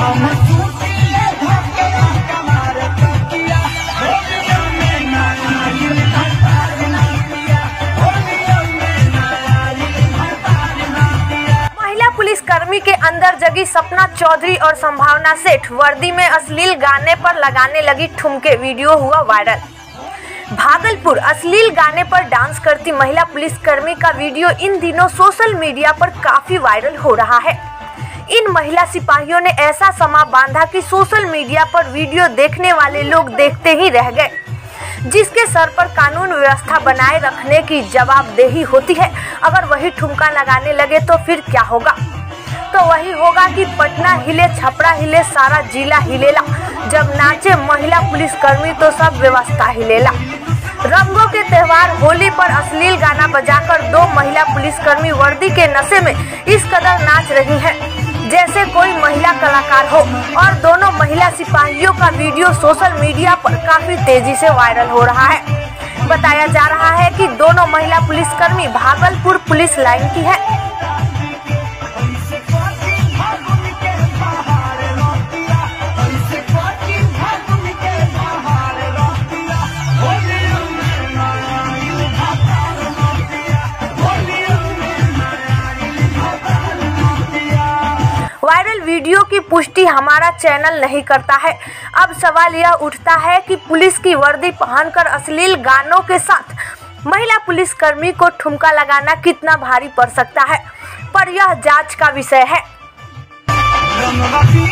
पुलिसकर्मी के अंदर जगी सपना चौधरी और संभावना सेठ वर्दी में अश्लील गाने पर लगाने लगी ठुमके, वीडियो हुआ वायरल। भागलपुर अश्लील गाने पर डांस करती महिला पुलिसकर्मी का वीडियो इन दिनों सोशल मीडिया पर काफी वायरल हो रहा है। इन महिला सिपाहियों ने ऐसा समा बांधा कि सोशल मीडिया पर वीडियो देखने वाले लोग देखते ही रह गए, जिसके सर पर कानून व्यवस्था बनाए रखने की जवाबदेही होती है। अगर वही ठुमका लगाने लगे तो फिर क्या होगा? तो वही होगा कि पटना हिले, छपरा हिले, सारा जिला हिलेला। जब नाचे महिला पुलिसकर्मी तो सब व्यवस्था हिलेला। रंगों के त्योहार होली पर अश्लील गाना बजाकर दो महिला पुलिसकर्मी वर्दी के नशे में इस कदर नाच रही हैं जैसे कोई महिला कलाकार हो, और दोनों महिला सिपाहियों का वीडियो सोशल मीडिया पर काफी तेजी से वायरल हो रहा है। बताया जा रहा है कि दोनों महिला पुलिसकर्मी भागलपुर पुलिस लाइन की है। वायरल वीडियो की पुष्टि हमारा चैनल नहीं करता है। अब सवाल यह उठता है कि पुलिस की वर्दी पहनकर अश्लील गानों के साथ महिला पुलिसकर्मी को ठुमका लगाना कितना भारी पड़ सकता है, पर यह जांच का विषय है।